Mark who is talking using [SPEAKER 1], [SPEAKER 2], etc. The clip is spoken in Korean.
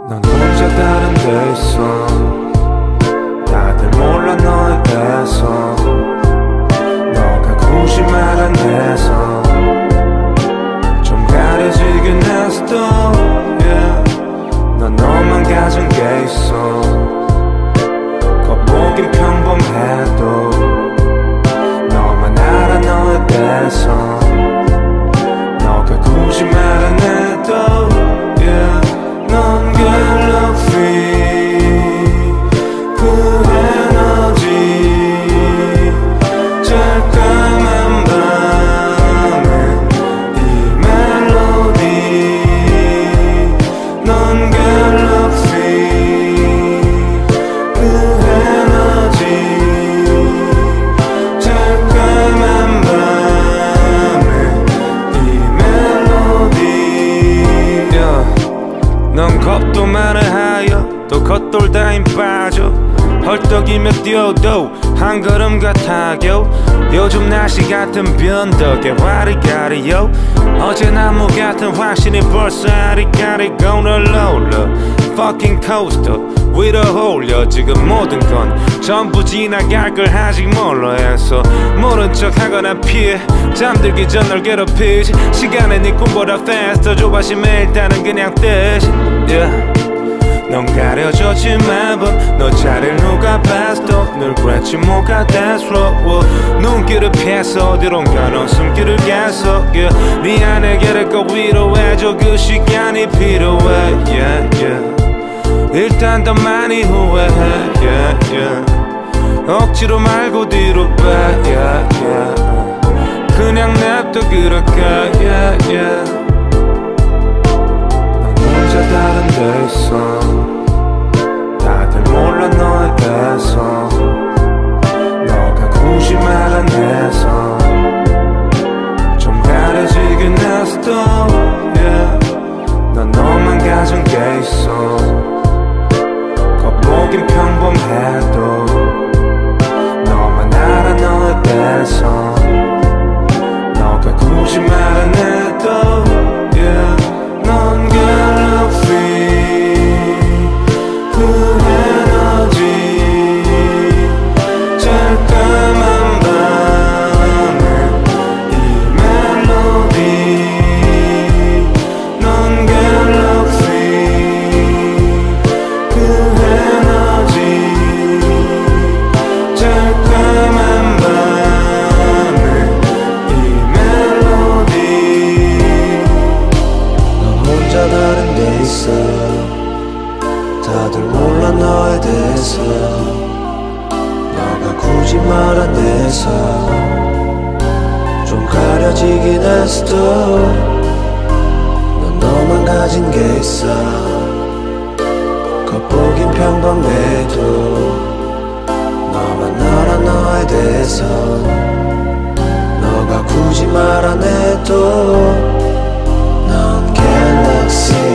[SPEAKER 1] 넌 혼자 다른 데 있어. 다들 몰라 너에 대해서. 너가 굳이 말 안 해서 좀 가려지긴 했어. yeah. 넌 너만 가진 게 있어. 겉보긴 평범해도 너만 알아 너에 대해서. 너가 굳이 말 안 해도 yeah. 넌 Giraffe 그 에너지 제일 까만 밤에 이 멜로디. 넌 Giraffe 그 에너지 제일 까만 밤에 이 멜로디. yeah. 넌 겁도 많아 하여 또 겉돌다 힘 빠져. 헐떡이며 뛰어도 한 걸음 같아 겨우. 요즘 날씨 같은 변덕에 화를 가리요. 어제 나무 같은 확신이 벌써 아리까리고 널러올라. Fucking coaster 위로 올려. 지금 모든 건 전부 지나갈 걸 아직 몰라 해서 모른 척 하거나 피해. 잠들기 전 널 괴롭히지. 시간은 네 꿈보다 faster. 조바심에 일단은 그냥 떼지. yeah. 넌 가려졌지 매번. 너 자리를 누가 봤어. 늘 그랬지 뭐가 대수로워. 눈길을 피해서 어디론가 넌 숨길을 계속 yeah. 네 안에 게을고 위로해줘. 그 시간이 필요해 yeah, yeah. 일단 더 많이 후회해 yeah, yeah. 억지로 말고 뒤로 빼 yeah, yeah. 그냥 냅둬 그럴까 yeah, yeah. 넌 혼자 다른 데 있어. 다들 몰라 너에 대해서. 너가 굳이 말 안 해서 좀 가려지긴 했어 yeah. 넌 너만 가진 게 있어. 겉보긴 평범해도 너만 알아 너에 대해서. 너가 굳이 말 안 해도 yeah. 넌 Giraffe 그 에너지 제일 까만 밤에 이 멜로디. 넌 Giraffe 그 에너지 제일 까만 밤에 이 멜로디. 넌 혼자 다른 데 있어. 다들 몰라 너에 대해서. 너가 굳이 말 안 해서 좀 가려지긴 했어. 넌 너만 가진 게 있어. 겉보긴 평범해도 너만 알아 너에 대해서. 너가 굳이 말 안 해도 넌 Galaxy